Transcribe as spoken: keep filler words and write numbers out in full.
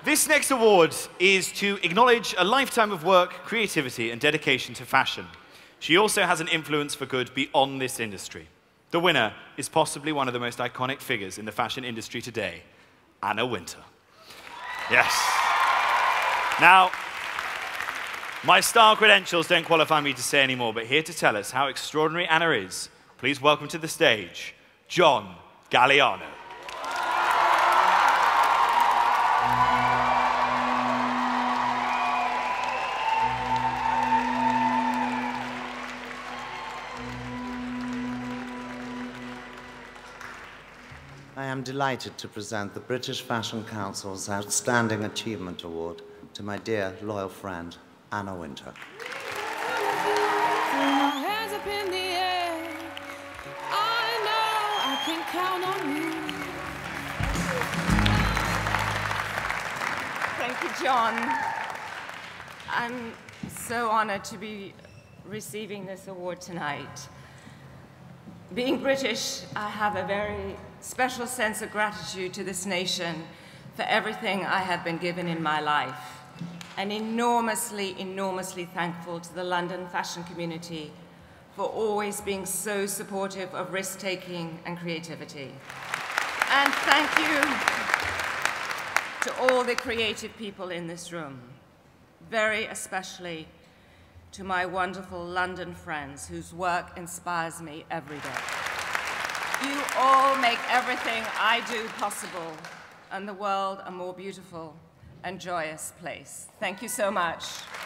This next award is to acknowledge a lifetime of work, creativity, and dedication to fashion. She also has an influence for good beyond this industry. The winner is possibly one of the most iconic figures in the fashion industry today, Anna Wintour. Yes. Now, my star credentials don't qualify me to say any more, but here to tell us how extraordinary Anna is, please welcome to the stage, John Galliano. I am delighted to present the British Fashion Council's Outstanding Achievement Award to my dear, loyal friend, Anna Wintour. Hands up in the air. I know I can count on you. Thank you, John. I'm so honored to be receiving this award tonight. Being British, I have a very special sense of gratitude to this nation for everything I have been given in my life, and enormously, enormously thankful to the London fashion community for always being so supportive of risk-taking and creativity. And thank you to all the creative people in this room, very especially to my wonderful London friends whose work inspires me every day. You all make everything I do possible and the world a more beautiful and joyous place. Thank you so much.